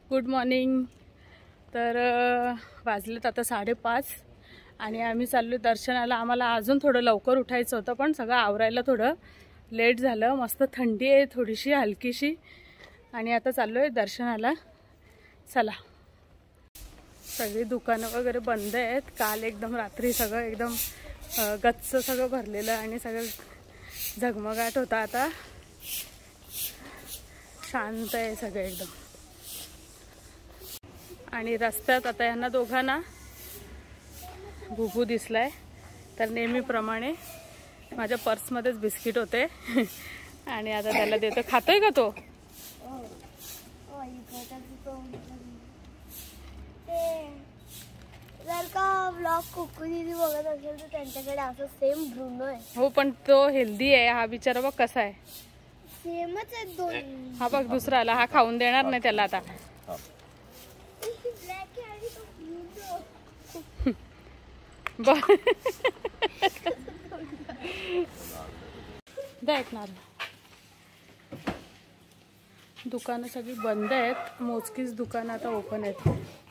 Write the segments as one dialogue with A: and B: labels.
A: Good morning. तर वाजलेत आता 5:30 आणि आम्ही चाललो दर्शनाला। आम्हाला अजून थोडं लवकर उठायचं होतं पण सगळं आवरायला थोडं लेट झालं। मस्त थंडी आहे थोडीशी हलकीशी आणि आता चाललोय दर्शनाला। चला। सगळी दुकानं वगैरे बंद आहेत। काल एकदम रात्री सगळं एकदम गच्च सगळं भरलेलं आणि सगळं झगमगाट होता। आता शांत आहे सगळं एकदम। आणि रस्त्यात आता यांना दोघांना बुबू दिसलाय। तर नेहमीप्रमाणे माझ्या पर्समध्येच बिस्किट होते आणि आता त्याला देतो। खातोय का तो?
B: जर का व्लॉग कुकू दीदी बघत असेल तर त्यांच्याकडे असं सेम ब्रुनो आहे।
A: हो पण तो हेल्दी आहे। हा बिचारा बघ कसा आहे।
B: सेमच आहे दोन।
A: हा बघ दुसरा आला। हा खाऊन देणार नाही त्याला आता। ऐकणार दुकानं सगळी बंद आहेत। मोजकीच दुकानं आता ओपन आहेत।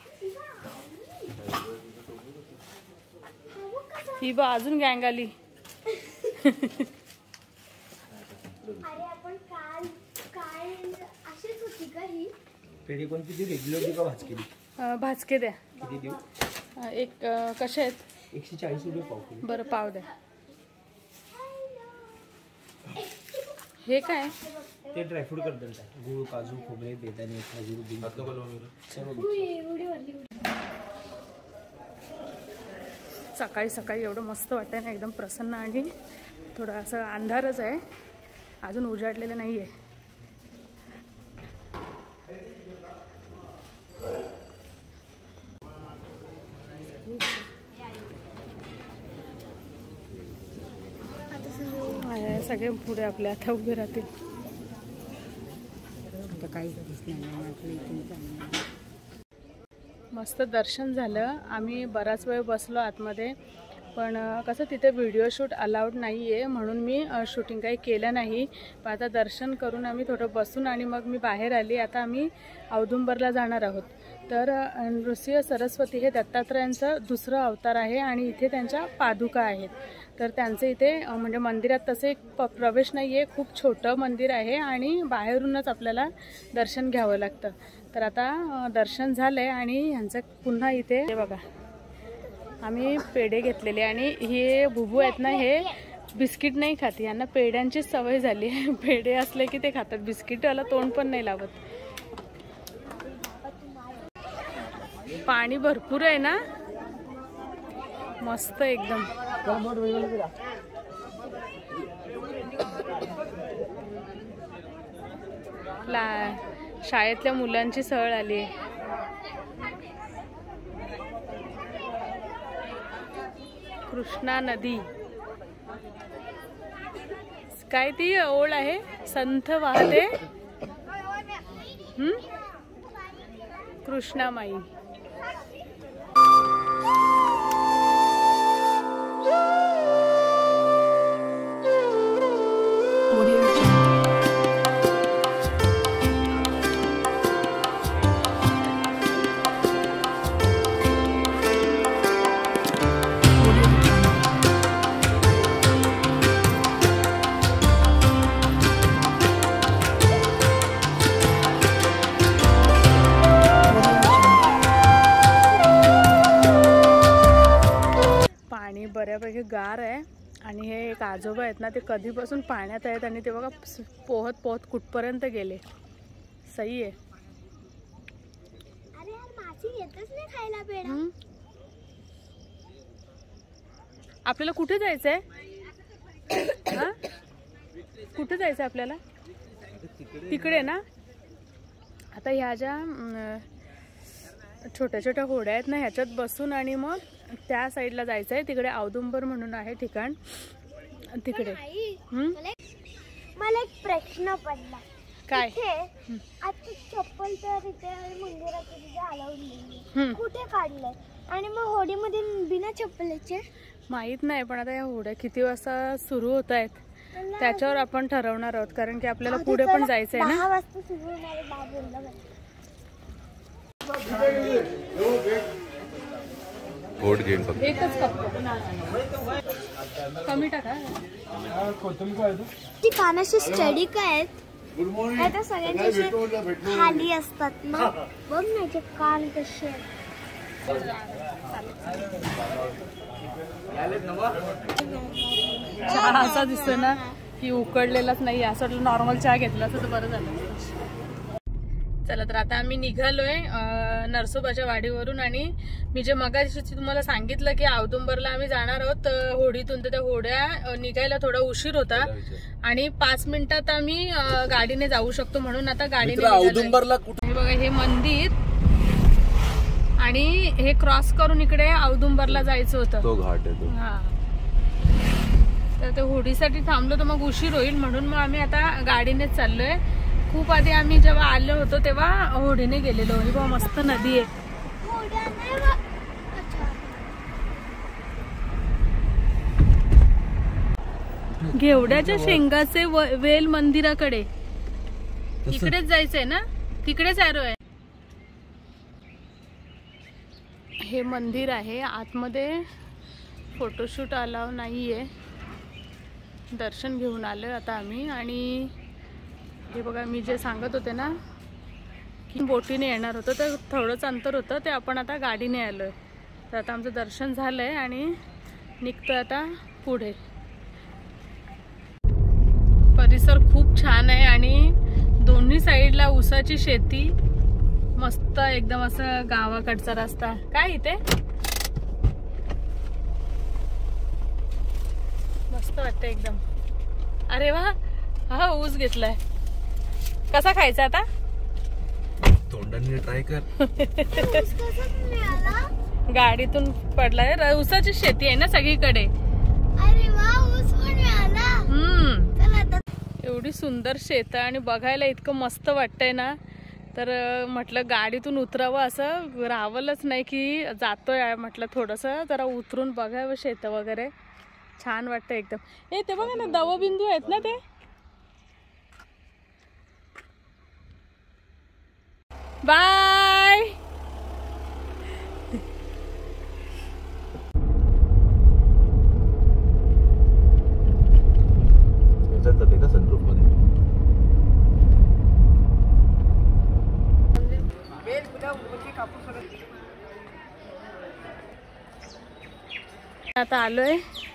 A: ही बा अजून गँग आली।
B: अरे आपण काल अशीच होती का ही
C: पेढी? कोणती ती रेग्युलर दी का भाजकेली?
A: भाजके द्या।
C: किती देऊ?
A: एक कसे आहेत?
C: 140 रुपये पाव किलो।
A: बरं पाव द्या। हे काय?
C: ते ड्रायफ्रूट करतात। गूळ, काजू, खोबरे, बेदाणे, खजूर, बिन सर्व।
A: सकाळी सकाळी एवढं मस्त वाटतंय ना, एकदम प्रसन्न आणि थोडं असं अंधारच आहे, अजून उजाडलेलं नाहीये। सगळे पुढे आपल्या आता उभे राहतील। मस्त दर्शन झालं। आम्ही बराच वेळ बसलो आतमध्ये पण कसं तिथे व्हिडिओ शूट अलाउड नाही आहे म्हणून मी शूटिंग काही केलं नाही। पण आता दर्शन करून आम्ही थोडं बसून आणि मग मी बाहेर आली। आता आम्ही औदुंबरला जाणार आहोत। तर नृसिंह सरस्वती हे दत्तात्रयांचं दुसरं अवतार आहे आणि इथे त्यांच्या पादुका आहेत। तर त्यांचं इथे म्हणजे मंदिरात तसे प्रवेश नाही आहे, खूप छोटं मंदिर आहे आणि बाहेरूनच आपल्याला दर्शन घ्यावं लागतं। तर आता दर्शन झालंय आणि ह्यांचं पुन्हा इथे हे बघा आम्ही पेढे घेतलेले आणि हे बुबू आहेत ना, हे बिस्किट नाही खात। यांना पेढ्यांची सवय झाली। पेढे असले की ते खातात, बिस्किटला तोंड पण नाही लावत। पाणी भरपूर आहे ना, मस्त एकदम। शाळेतल्या मुलांची सहल आली। कृष्णा नदी काय ती ओळ आहे, संथ वाहते कृष्णामाई। बऱ्यापैकी गार आहे आणि हे एक आजोबा आहेत ना, ते कधीपासून पाण्यात आहेत आणि ते बघा पोहत पोहत कुठपर्यंत गेले। सही आहे।
B: अरे यार माशी येतच नाही खायला पेढा।
A: आपल्याला कुठे जायचंय? हा कुठे जायचंय आपल्याला? तिकडे ना। आता ह्या ज्या छोट्या छोट्या होड्या आहेत ना, ह्याच्यात बसून आणि मग त्या साईडला जायचं आहे। तिकडे औदुंबर म्हणून आहे ठिकाण तिकडे।
B: मला एक प्रश्न पडला।
A: काय?
B: आता चप्पल तर इथे मंदिरात तिथे अलाउड नाही, कुठे काढलंय? आणि मग होडीमध्ये बिना चप्पलचे
A: माहित नाही। पण आता या होड्या किती वाजता सुरू होत आहेत त्याच्यावर आपण ठरवणार आहोत, कारण की आपल्याला पुढे पण जायचंय ना।
B: 10 वाजता सुरू होणार आहे,
D: गोड घेईन फक्त.
A: एकच कप कमी टाका.
B: ती कानाची स्टडी काय आहेत? त्या सगळ्यांचे खाली असतात ना, बघ ना ते कान कसे आहेत.
A: चहा असा दिसतोय ना की उकडलेलाच नाही, असं वाटलं नॉर्मल चहा घेतला तर बरं झालं. चला तर आता आम्ही निघालोय नरसोबाच्या वाडीवरून. आणि मी जे मगाशी तुम्हाला सांगितलं की औदुंबरला आम्ही जाणार आहोत होडीतून, तर त्या होड्या निघायला थोडा उशीर होता आणि 5 मिनिटात आम्ही गाडीने जाऊ शकतो, म्हणून आता गाडीने औदुंबरला. हे बघा हे मंदिर, आणि हे क्रॉस करून इकडे औदुंबरला जायचं होतं.
D: तो घाट आहे तो.
A: हा, तर ते होडीसाठी थांबलो तर मग उशीर होईल, म्हणून मग आम्ही आता गाडीनेच चाललोय. खूप आधी आम्ही जेव्हा आलो होतो तेव्हा होडीने गेलेलो. ही बघा मस्त नदी आहे. घेवड्याच्या शेंगाचे वेल मंदिराकडे इकडेच जायचंय ना, तिकडेच ॲरो आहे. हे मंदिर आहे, आतमध्ये फोटोशूट अलाव नाहीये. दर्शन घेऊन आलोय आता आम्ही. आणि हे बघा मी जे सांगत होते ना की बोटीने येणार होतं, तर थोडंच अंतर होतं, ते आपण आता गाडीने आलोय. तर आता आमचं दर्शन झालंय आणि निघतोय आता पुढे. परिसर खूप छान आहे आणि दोन्ही साईडला ऊसाची शेती, मस्त एकदम असं गावाकडचा रस्ता. काय इथे मस्त वाटतं एकदम. अरे वा, हा ऊस घेतलाय. कसा खायचा आता?
D: तोंडाने ट्राय कर.
A: गाडीतून पडलाय. ऊसाची शेती आहे ना सगळीकडे.
B: अरे वा, ऊस पण मिळाला.
A: एवढी सुंदर शेत आणि बघायला इतकं मस्त वाटतंय ना, तर म्हटलं गाडीतून उतरावं, असं राहावंच नाही की जातोय, म्हटलं थोडंसं जरा उतरून बघावं शेत वगैरे. छान वाटतं एकदम. ते बघा ना दवबिंदू आहेत ना ते. बाय.
D: का सनरूफ मध्ये
A: आता आलोय.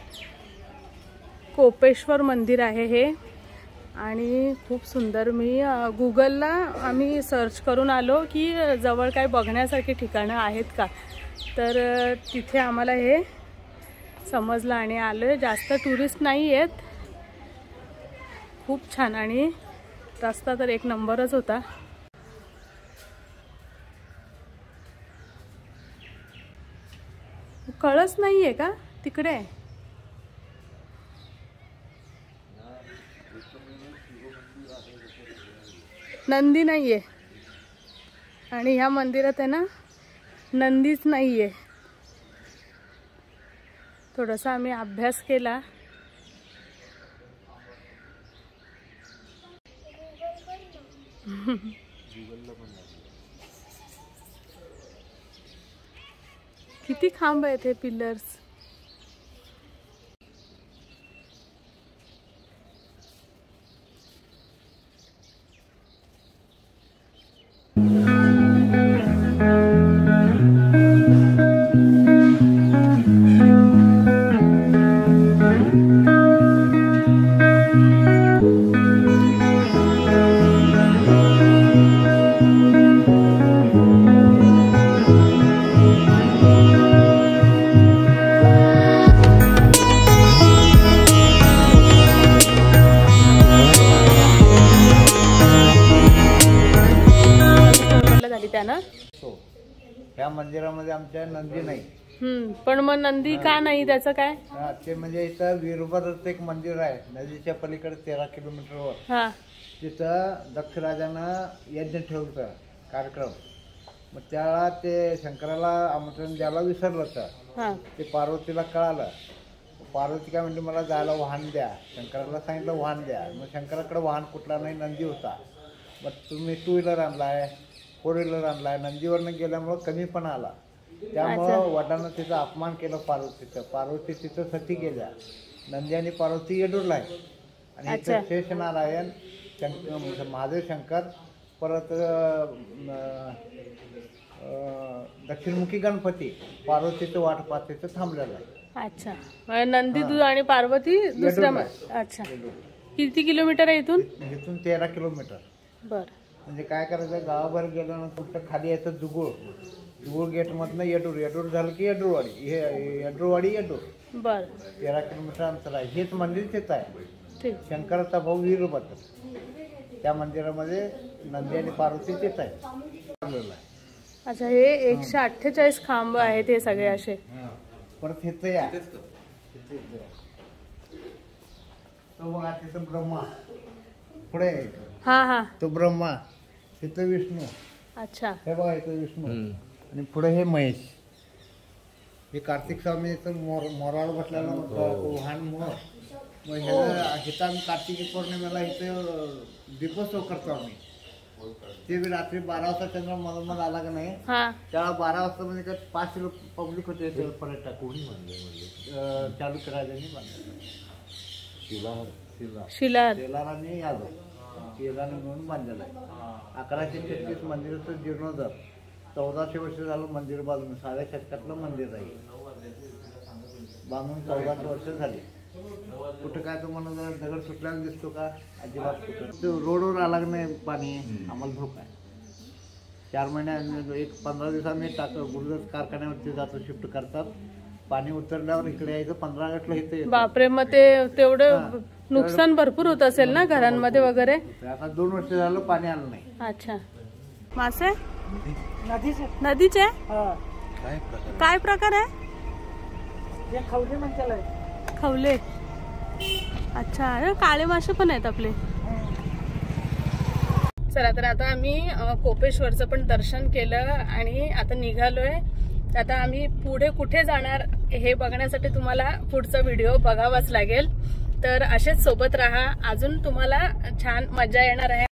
A: कोपेश्वर मंदिर आहे हे आणि खूप सुंदर. मी गुगलला आम्ही सर्च करून आलो की जवळ काय बघण्यासारखी ठिकाणं आहेत का, तर तिथे आम्हाला हे समजलं आणि आलोय. जास्त टुरिस्ट नाही आहेत. खूप छान आणि रस्ता तर एक नंबरच होता. कळस नाहीये का तिकडे? नंदी नाहीये आणि ह्या मंदिरात आहे ना नंदीच नाहीये. थोडासा आम्ही अभ्यास केला. किती खांब आहेत हे पिलर्स.
E: या मंदिरामध्ये आमच्या नंदी नाही.
A: पण मग नंदी का नाही, त्याचं काय?
E: ते म्हणजे इथं वीरभद्रचं एक मंदिर आहे नदीच्या पलीकडे 13 किलोमीटरवर. तिथं दक्ष राजानं यज्ञ ठेवलं कार्यक्रम. मग त्याला ते शंकराला आमंत्रण द्यायला विसरलं होतं. ते पार्वतीला कळालं. पार्वती काय म्हणजे मला जायला वाहन द्या. शंकराला सांगितलं वाहन द्या. मग शंकराकडे वाहन कुठला नाही, नंदी होता. मग तुम्ही 2 व्हीलर आणलाय, 4 व्हीलर आणलाय. नंदीवरनं गेल्यामुळं कमी पण आला, त्यामुळं वडिलांना तिचा अपमान केला पार्वतीचं. पार्वती तिथं सती गेल्या. नंदी आणि पार्वती येडूरला आहे. आणि इथं शेषनारायण, महादेव शंकर, परत दक्षिणमुखी गणपती पार्वतीचं वाट पाहत तिथं थांबलेलं आहे.
A: अच्छा, नंदी आणि पार्वती दुसऱ्या. अच्छा, किती किलोमीटर आहे इथून?
E: इथून 13 किलोमीटर.
A: बर.
E: म्हणजे काय करायचं, गावाभर गेल्यानंतर कुठं खाली यायचं दुगुळ गेटमधनं येडूर, येडूर झालं की येडूरवाडी, हे येडूरवाडी येडूर.
A: बर.
E: 13 किलोमीटर अंतर आहे. हेच मंदिर तिथं आहे.
A: ठीक.
E: शंकराचा भाऊ वीरभद्र, त्या मंदिरामध्ये नंदी आणि पार्वती तिथं आहे.
A: अच्छा, हे 148 खांब आहेत हे सगळे असे.
E: परत इथं या, तो बघा तिथं ब्रह्मा पुढे,
A: हा हा,
E: तो ब्रह्मा, तिथं विष्णू.
A: अच्छा,
E: हे बघा इथं विष्णू, आणि पुढे हे महेश. हे कार्तिक स्वामीचं मोरावर बसलेला वाहन मोर. मग ह्याला कार्तिकी पौर्णिमेला इथं दीपोत्सव करतो आम्ही. ते बी रात्री 12 वाजता चंद्र मधोमध आला का नाही, त्याला 12 वाजता म्हणजे 5 लोक पब्लिक होते पर्यटक. कोणी बांधले? चालुक्य राजांनी बांधले. शेलारांनी यादव शेलारांनी म्हणून बांधलेलं आहे. 1136 मंदिराचं जीर्णोद्धार. 1400 वर्ष झालं मंदिर बांधून. 6व्या शतकातलं मंदिर आहे, बांधून 1400 वर्ष झाली. कुठं काय तुम्हाला दगड सुटल्याला दिसतो का? अजिबात कुठं. रोडवर आला नाही पाणी, आम्हाला धोका आहे. 4 महिन्या 15 दिवस आम्ही गुरुदास कारखान्यावरती जातो, शिफ्ट करतात. पाणी उतरल्यावर इकडे यायचं. 15 ऑगस्टला इथे. बापरे, मग तेवढं नुकसान भरपूर होत असेल ना घरांमध्ये वगैरे? आता 2 वर्ष झालं पाणी आलं नाही. अच्छा, मासे नदीचे काय प्रकार आहे? खवले म्हणतात. खवले, अच्छा, काळे मासे पण आहेत आपले. चला, तर आता आम्ही कोपेश्वरचं पण दर्शन केलं आणि आता निघालोय. आता आम्ही पुढे कुठे जाणार हे बघण्यासाठी तुम्हाला पुढचा व्हिडिओ बघावाच लागेल. तर असेच सोबत राहा, अजून तुम्हाला छान मजा येणार आहे.